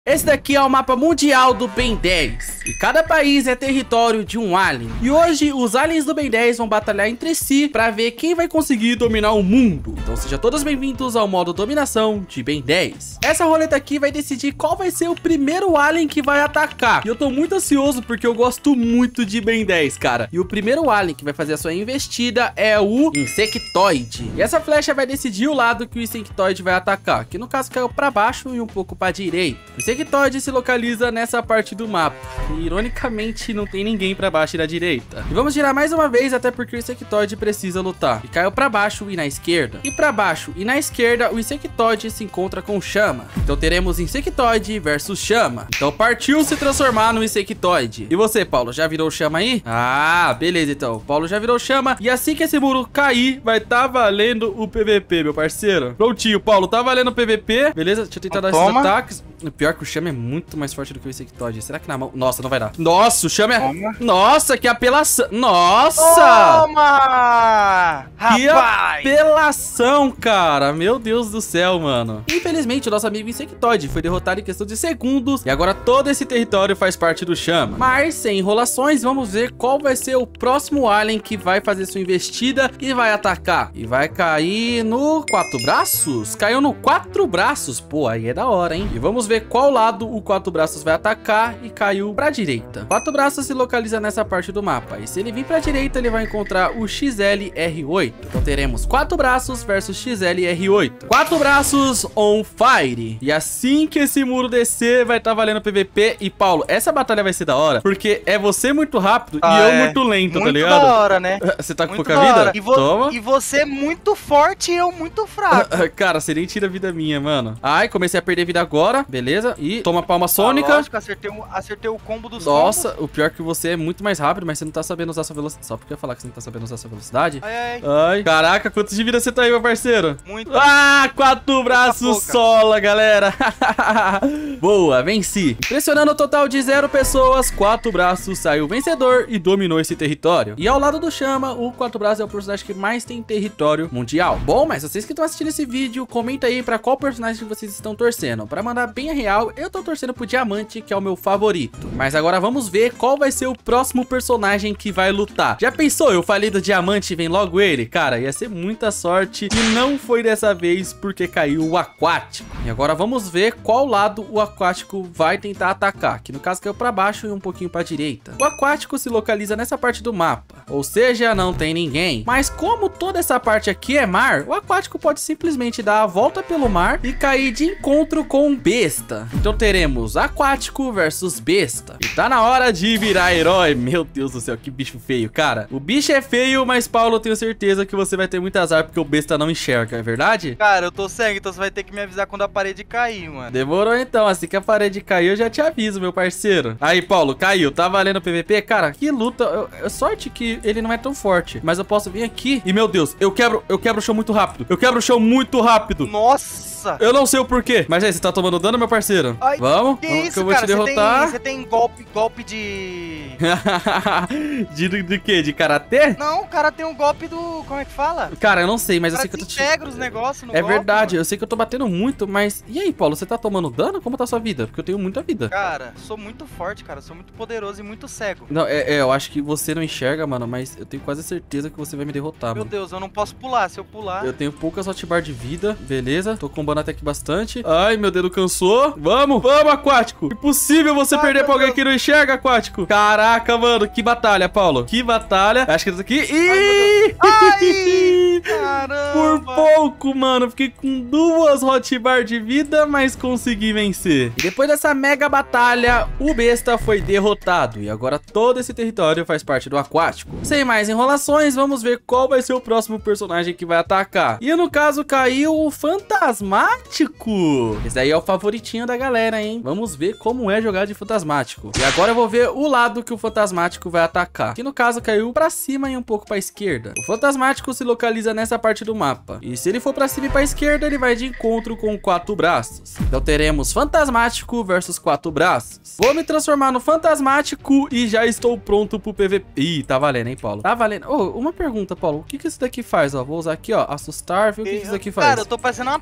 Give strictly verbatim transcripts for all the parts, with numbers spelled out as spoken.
Esse daqui é o mapa mundial do Ben dez, e cada país é território de um alien. E hoje os aliens do Ben dez vão batalhar entre si para ver quem vai conseguir dominar o mundo. Então sejam todos bem-vindos ao modo dominação de Ben dez. Essa roleta aqui vai decidir qual vai ser o primeiro alien que vai atacar. E eu tô muito ansioso porque eu gosto muito de Ben dez, cara. E o primeiro alien que vai fazer a sua investida é o Insectoid. E essa flecha vai decidir o lado que o Insectoid vai atacar, que no caso caiu para baixo e um pouco para direita. O Insectoid se localiza nessa parte do mapa e, ironicamente, não tem ninguém pra baixo e na direita. E vamos girar mais uma vez, até porque o Insectoid precisa lutar. E caiu pra baixo e na esquerda. E pra baixo e na esquerda, o Insectoid se encontra com Chama. Então teremos Insectoid versus Chama. Então partiu se transformar no Insectoid. E você, Paulo, já virou Chama aí? Ah, beleza então. O Paulo já virou Chama. E assim que esse muro cair, vai tá valendo o P V P, meu parceiro. Prontinho, Paulo, tá valendo o P V P. Beleza? Deixa eu tentar dar esses ataques. O pior é que o Chama é muito mais forte do que o Insectoid. Será que na mão... Nossa, não vai dar. Nossa, o Chama é... Toma. Nossa, que apelação. Nossa! Toma! Que apelação, cara. Meu Deus do céu, mano. Infelizmente, o nosso amigo Insectoid foi derrotado em questão de segundos. E agora todo esse território faz parte do Chama. Mas, sem enrolações, vamos ver qual vai ser o próximo alien que vai fazer sua investida e vai atacar. E vai cair no quatro braços? Caiu no quatro braços. Pô, aí é da hora, hein? E vamos ver qual lado o quatro braços vai atacar e caiu pra direita. Quatro braços se localiza nessa parte do mapa. E se ele vir pra direita, ele vai encontrar o X L R oito. Então teremos quatro braços versus X L R oito. Quatro braços on fire. E assim que esse muro descer, vai estar tá valendo P V P. E Paulo, essa batalha vai ser da hora, porque é você muito rápido ah, e eu é. muito lento, muito tá ligado? Da hora, né? Você tá com muito pouca vida? E, vo Toma. E você muito forte e eu muito fraco. Cara, você nem tira a vida minha, mano. Ai, comecei a perder vida agora. Beleza. E toma palma sônica. Ah, lógico, acertei, um, acertei o combo dos Nossa, combos. O pior é que você é muito mais rápido, mas você não tá sabendo usar sua velocidade. Só porque eu falar que você não tá sabendo usar sua velocidade. Ai, ai. Ai. Caraca, quantos de vida você tá aí, meu parceiro? Muito. Ah, quatro braços sola, galera. Boa, venci. Impressionando o total de zero pessoas, quatro braços saiu vencedor e dominou esse território. E ao lado do Chama, o quatro braços é o personagem que mais tem território mundial. Bom, mas vocês que estão assistindo esse vídeo, comenta aí pra qual personagem vocês estão torcendo. Pra mandar bem a real, eu tô torcendo pro Diamante, que é o meu favorito. Mas agora vamos ver qual vai ser o próximo personagem que vai lutar. Já pensou? Eu falei do Diamante e vem logo ele? Cara, ia ser muita sorte. E não foi dessa vez porque caiu o Aquático. E agora vamos ver qual lado o Aquático vai tentar atacar. Que no caso caiu pra baixo e um pouquinho pra direita. O Aquático se localiza nessa parte do mapa. Ou seja, não tem ninguém. Mas como toda essa parte aqui é mar, o Aquático pode simplesmente dar a volta pelo mar e cair de encontro com Besta. Então teremos Aquático versus Besta. E tá na hora de virar herói. Meu Deus do céu, que bicho feio, cara. O bicho é feio, mas Paulo, eu tenho certeza que você vai ter muito azar porque o Besta não enxerga, é verdade? Cara, eu tô cego, então você vai ter que me avisar quando a parede cair, mano. Demorou então, assim que a parede cair eu já te aviso, meu parceiro. Aí, Paulo, caiu, tá valendo o P V P? Cara, que luta. Eu, eu, sorte que ele não é tão forte, mas eu posso vir aqui e, meu Deus, eu quebro, eu quebro o chão muito rápido. Eu quebro o chão muito rápido. Nossa! Eu não sei o porquê. Mas aí, você tá tomando dano, meu parceiro? Ai, vamos? Que vamos isso, que eu vou cara? te derrotar. Você tem, tem golpe, golpe de... de... De, de quê? De karatê? Não, o cara tem um golpe do... Como é que fala? Cara, eu não sei, mas eu sei que eu tô... integra os negócios no É golpe, verdade, mano. eu sei que eu tô batendo muito, mas... E aí, Paulo, você tá tomando dano? Como tá a sua vida? Porque eu tenho muita vida. Cara, sou muito forte, cara. Sou muito poderoso e muito cego. Não, é, é eu acho que você não enxerga, mano, mas eu tenho quase certeza que você vai me derrotar, Meu mano. Deus, eu não posso pular. Se eu pular... Eu tenho poucas hotbar de vida, beleza? Tô combando até aqui bastante. Ai, meu dedo cansou. Vamos, vamos, Aquático. Impossível você Ai, perder pra alguém Deus. que não enxerga, Aquático. Caraca, mano, que batalha, Paulo. Que batalha. Acho que isso aqui... Ih! Ai, caramba. Por pouco, mano. Fiquei com duas hotbar de vida, mas consegui vencer. E depois dessa mega batalha, o Besta foi derrotado. E agora todo esse território faz parte do Aquático. Sem mais enrolações, vamos ver qual vai ser o próximo personagem que vai atacar. E no caso, caiu o Fantasmático. Esse daí é o favoritinho da galera, hein? Vamos ver como é jogar de Fantasmático. E agora eu vou ver o lado que o Fantasmático vai atacar. Que no caso caiu pra cima e um pouco pra esquerda. O Fantasmático se localiza nessa parte do mapa. E se ele for pra cima e pra esquerda, ele vai de encontro com quatro braços. Então teremos Fantasmático versus quatro braços. Vou me transformar no Fantasmático e já estou pronto pro P V P. Ih, tá valendo, hein, Paulo? Tá valendo. Oh, uma pergunta, Paulo. O que que isso daqui faz, ó? Vou usar aqui, ó. Assustar, viu? O que que isso daqui faz? Cara, eu tô parecendo uma pedra.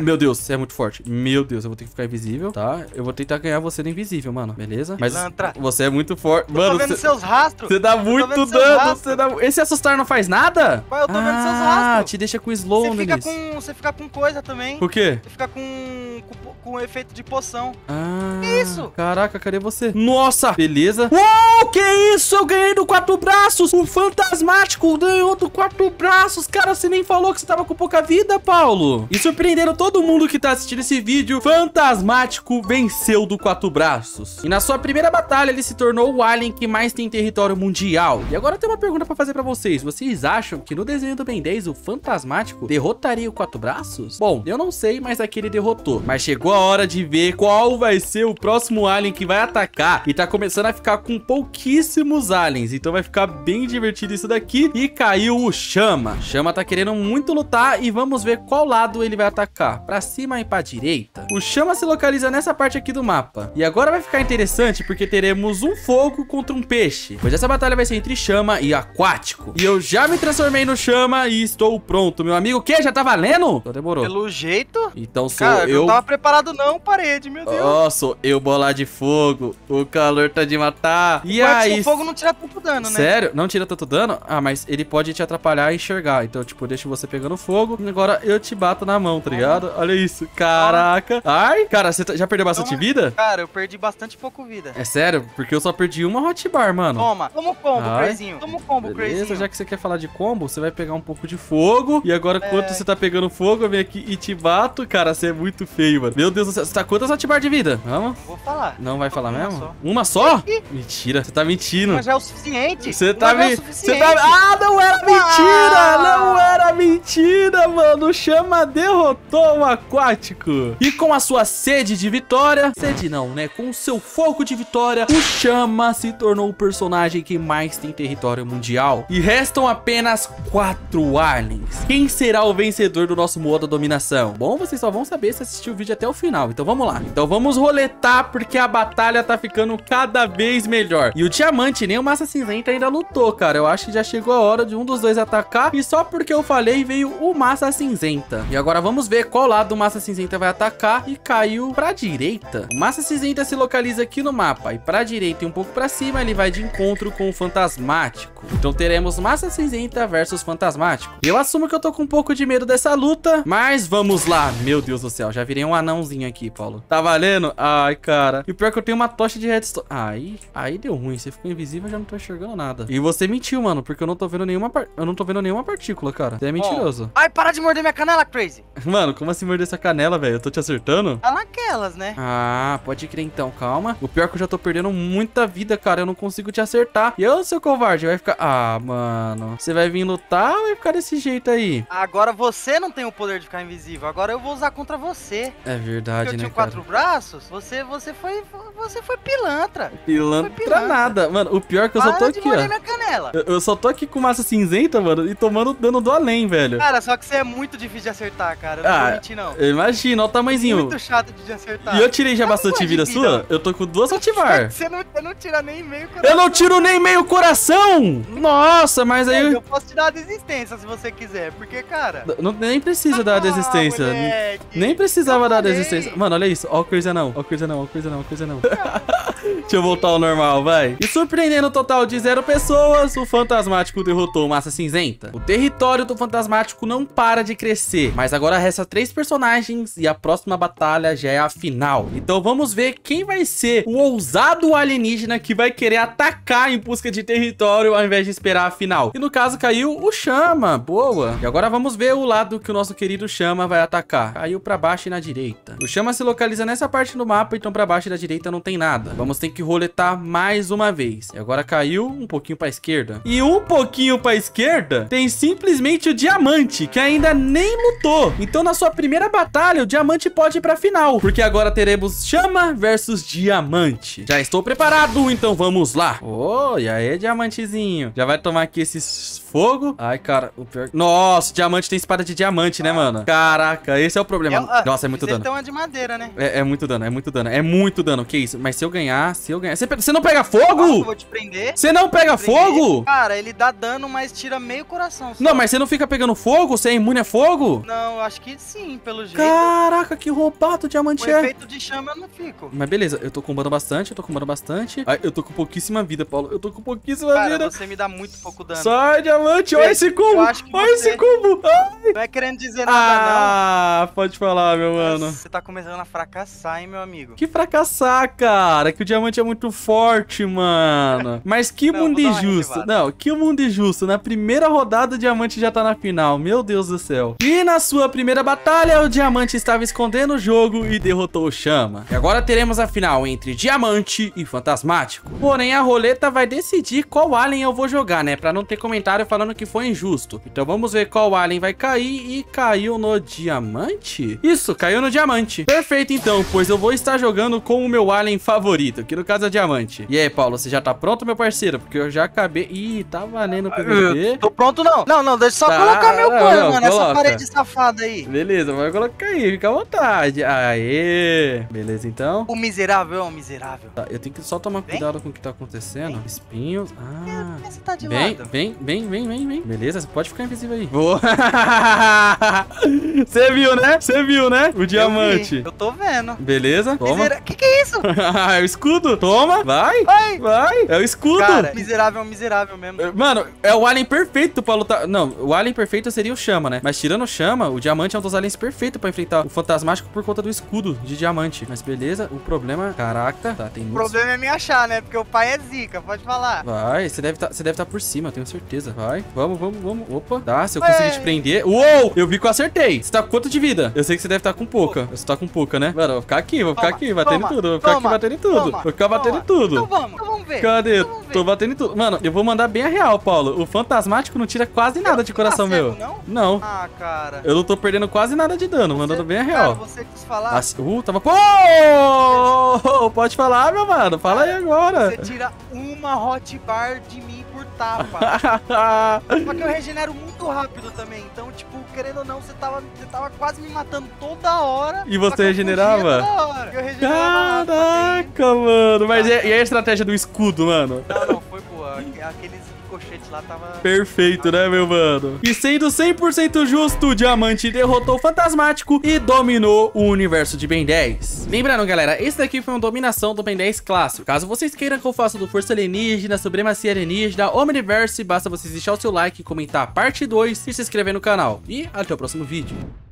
Meu Deus, você é muito forte. Meu Deus, eu vou ter que ficar invisível, tá? Eu vou tentar ganhar você no invisível, mano. Beleza? Mas Pilantra. você é muito forte. Eu Mano, tô vendo você... seus rastros. Você dá muito dano. Você dá... Esse assustar não faz nada? Ué, eu tô ah, vendo seus rastros. Ah, te deixa com slow, Você fica Nelis. com, você fica com coisa também. O quê? Você fica com, com, com efeito de poção. Ah, que isso? Caraca, cadê você? Nossa, beleza. Uou, que isso? Eu ganhei do quatro braços. O fantasmático ganhou do quatro braços. Cara, você nem falou que você tava com pouca vida, Paulo. E surpreendendo todo mundo que tá assistindo esse vídeo, Fantasmático venceu do quatro braços. E na sua primeira batalha, ele se tornou o alien que mais tem território mundial. E agora eu tenho uma pergunta pra fazer pra vocês. Vocês acham que no desenho do Ben dez, o Fantasmático derrotaria o quatro braços? Bom, eu não sei, mas aqui ele derrotou. Mas chegou a hora de ver qual vai ser o próximo alien que vai atacar. E tá começando a ficar com pouquíssimos aliens. Então vai ficar bem divertido isso daqui. E caiu o Chama. Chama tá querendo muito lutar e vamos ver qual lado ele vai atacar. Pra cima e pra direita. O Chama se localiza nessa parte aqui do mapa. E agora vai ficar interessante porque teremos um fogo contra um peixe. Pois essa batalha vai ser entre Chama e Aquático. E eu já me transformei no Chama e estou pronto. Meu amigo, o quê? Já tá valendo? Então demorou. Pelo jeito? Então sou Cara, eu... não tava preparado não, parede, meu Deus. Ó, oh, sou eu bolar de fogo. O calor tá de matar. E Mas aí... o fogo não tira tanto dano, né? Sério? Não tira tanto dano? Ah, mas ele pode te atrapalhar a enxergar. Então, tipo, eu deixo você pegando fogo. E agora eu te bato na mão, tá ligado? Olha isso. Caraca. Ai, cara, você já perdeu bastante Toma. vida? Cara, eu perdi bastante pouco vida. É sério? Porque eu só perdi uma hotbar, mano. Toma, toma o combo, Ai. Crazinho. Toma o combo, Beleza, Crazinho. já que você quer falar de combo, você vai pegar um pouco de fogo. E agora, É. enquanto você tá pegando fogo, eu venho aqui e te bato. Cara, você é muito feio, mano. Meu Deus do céu. Você tá quantas hotbar de vida? Vamos? Vou falar. Não vai falar Uma mesmo? só. Uma só? Mentira, você tá mentindo. Mas já é o suficiente. Você tá Mas já é me... o Você suficiente. tá... Ah, não era mentira! Ah! Não era mentira, mano! O Chama derrotou o Aquático. E com a sua sede de vitória... Sede não, né? Com o seu fogo de vitória, o Chama se tornou o personagem que mais tem território mundial. E restam apenas quatro aliens. Quem será o vencedor do nosso modo dominação? Bom, vocês só vão saber se assistir o vídeo até o final. Então vamos lá. Então vamos roletar, porque a batalha tá ficando cada vez melhor. E o Diamante, nem o Massa Cinzenta ainda lutou, cara. Eu acho que já chegou a hora de um dos dois atacar. E só porque eu falei, veio o Massa Cinzenta. E agora vamos ver qual lado do Massa Cinzenta vai atacar. E caiu pra direita. O Massa Cinzenta se localiza aqui no mapa. E pra direita e um pouco pra cima, ele vai de encontro com o Fantasmático. Então teremos Massa Cinzenta versus Fantasmático. Eu assumo que eu tô com um pouco de medo dessa luta. Mas vamos lá. Meu Deus do céu, já virei um anãozinho aqui, Paulo. Tá valendo? Ai, cara. E o pior é que eu tenho uma tocha de redstone. Aí, aí deu ruim. Você ficou invisível, eu já não tô enxergando nada. E você mentiu, mano, porque eu não tô vendo nenhuma par... eu não tô vendo nenhuma partícula, cara. Você é mentiroso. Ai, para de morder minha canela, Crazy. Mano, como assim morder essa canela, velho? Eu tô te acertando? Tá naquelas, né? Ah, pode crer então, calma. O pior é que eu já tô perdendo muita vida, cara. Eu não consigo te acertar. E eu, seu covarde, vai ficar... Ah, mano. Você vai vir lutar ou vai ficar desse jeito aí? Agora você não tem o poder de ficar invisível. Agora eu vou usar contra você. É verdade, Porque eu né, tinha cara? quatro braços. Você, você foi, você foi pilantra. Pilantra, Foi pilantra. nada. Mano, o pior é que eu só tô Para de aqui, morder ó. minha canela. Eu, eu só tô aqui com massa cinzenta, mano, e tomando dano do além, velho. Cara, só que você é muito difícil de acertar, cara. Eu não Ah, vou mentir, não. Eu imagino, olha o tamanhozinho. Muito chato de acertar. E eu tirei já Mas bastante não é vida de vida. sua? Eu tô com duas ativar. Você não, você não tira nem meio coração. Eu não tiro nem meio coração! Nossa, mas aí... Eu posso te dar a desistência se você quiser. Porque, cara... Não, nem precisa dar a desistência. Ah, moleque. Nem precisava Eu dar a falei. desistência. Mano, olha isso. Ó, coisa não. Ó, coisa não. Ó, coisa não. Ó, coisa não. Deixa eu voltar ao normal, vai. E surpreendendo o total de zero pessoas, o Fantasmático derrotou o Massa Cinzenta. O território do Fantasmático não para de crescer, mas agora resta três personagens e a próxima batalha já é a final. Então vamos ver quem vai ser o ousado alienígena que vai querer atacar em busca de território ao invés de esperar a final. E no caso caiu o Chama. Boa. E agora vamos ver o lado que o nosso querido Chama vai atacar. Caiu pra baixo e na direita. O Chama se localiza nessa parte do mapa, então pra baixo e na direita não tem nada. Vamos ter que roletar mais uma vez. E agora caiu um pouquinho pra esquerda. E um pouquinho pra esquerda tem simplesmente o Diamante, que ainda nem lutou. Então na sua primeira batalha, o Diamante pode ir pra final, porque agora teremos Chama versus Diamante. Já estou preparado, então vamos lá. Oh, e aí, Diamantezinho? Já vai tomar aqui esses fogo. Ai, cara, o pior... Nossa, Diamante tem espada de diamante, né, mano? Caraca, esse é o problema. Eu, ah, Nossa, é muito vocês dano. estão a de madeira, né? É, é muito dano, é muito dano, é muito dano. Que isso? Mas se eu ganhar, se eu ganhar... Você, pe- você não pega Ah, eu fogo? vou te prender. Você não pega Vou te prender. fogo? Cara, ele dá dano, mas tira meio coração só. Não, mas você não fica pegando fogo? Você é imune a fogo? Não, eu acho que sim, pelo jeito. Caraca, que roubado o diamante Com é. efeito de chama eu não fico. Mas beleza, eu tô combando bastante, eu tô combando bastante. Ai, eu tô com pouquíssima vida, Paulo. Eu tô com pouquíssima Cara, vida. você me dá muito pouco dano. Sai, diamante, olha esse combo. Eu acho que Olha você- esse combo. Ai. Não é querendo dizer nada, Ah, pode falar, meu não. mano. Você tá começando a fracassar, hein, meu amigo. Que fracassar, cara. Que o diamante é muito forte, mano. Mas que Não, mundo vou dar uma injusto. reservada. Não, que mundo injusto. Na primeira rodada, o diamante já tá na final. Meu Deus do céu. E na sua primeira batalha, o diamante estava escondendo o jogo e derrotou o Chama. E agora teremos a final entre diamante e fantasmático. Porém, a roleta vai decidir qual alien eu vou jogar, né? Pra não ter comentário falando que foi injusto. Então vamos ver qual alien vai cair. E caiu no diamante? Isso, caiu no diamante. Perfeito, então, pois eu vou estar jogando com o meu alien favorito, que no caso é diamante. E aí, Paulo, você já tá pronto, meu parceiro? Porque eu já acabei... Ih, tá valendo o P V P. Tô pronto, não. Não, não, deixa eu só Tá, colocar meu não, pano, não, mano. coloca. Essa parede safada aí. Beleza, vai colocar aí, fica à vontade. Aê! Beleza, então. O miserável é um miserável. Tá, eu tenho que só tomar Vem. cuidado com o que tá acontecendo. Vem. Espinhos. Ah. Por que você tá de Vem, lado? vem, vem, vem, vem, vem. Beleza, você pode ficar invisível aí. Boa. Você viu, né? Você viu, né? O Eu diamante. vi, Eu tô vendo. Beleza, toma. Misera... Que que é isso? É o escudo. Toma, vai. Ai. Vai. É o escudo. Cara, miserável é um miserável mesmo. Mano, é o alien perfeito pra lutar. Não, o alien perfeito seria o Chama, né? Mas tirando o Chama, o diamante é um dos aliens perfeitos pra enfrentar o fantasmático por conta do escudo de diamante. Mas beleza, o problema... Caraca, tá, tem O muitos... problema é me achar, né? Porque o pai é zica, pode falar. Vai, você deve tá, você deve estar por cima, eu tenho certeza. Vai, vamos, vamos, vamos. Opa, tá, se eu Ué. conseguir te prender... Uou, eu vi que eu acertei. Você tá com quanto de vida? Eu sei que você deve estar com pouca. Você tá com pouca, né? Mano, eu vou ficar aqui, vou ficar Toma, aqui, batendo em toma, tudo. Vou ficar toma, aqui batendo em tudo. toma, Vou ficar batendo em toma. tudo. Então vamos, então vamos ver. Cadê? Então vamos ver. Tô batendo em tudo. Mano, eu vou mandar bem a real, Paulo. O fantasmático não tira quase nada de coração tá cego, meu. não? Não. Ah, cara. Eu não tô perdendo quase nada de dano, mandando Você- bem a Cara, real. você quis falar. Assim, uh, tava... Pô! Pode falar, meu mano. Fala aí agora. Você tira uma hot bar de mim por tapa. Só que eu regenero muito rápido também. Então, tipo, querendo ou não, você tava, você tava quase me matando toda hora. E você só que eu regenerava? fugia toda hora. Eu regenerava rápido, só Caraca, mano. Mas e, e a estratégia do escudo, mano? que- Não, não, foi boa. Aque- Aqueles ricochetes lá tava... Perfeito, né, meu mano? E sendo cem por cento justo, o Diamante derrotou o Fantasmático e dominou o universo de Ben dez. Lembrando, galera, esse daqui foi uma dominação do Ben dez clássico. Caso vocês queiram que eu faça do Força Alienígena, Supremacia Alienígena, Omniverse, basta vocês deixar o seu like, comentar a parte dois e se inscrever no canal. E até o próximo vídeo.